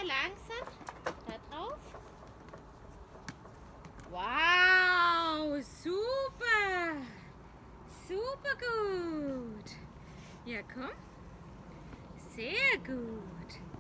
langsam. Da drauf. Wow, super. Super gut. Ja, komm. Sehr gut.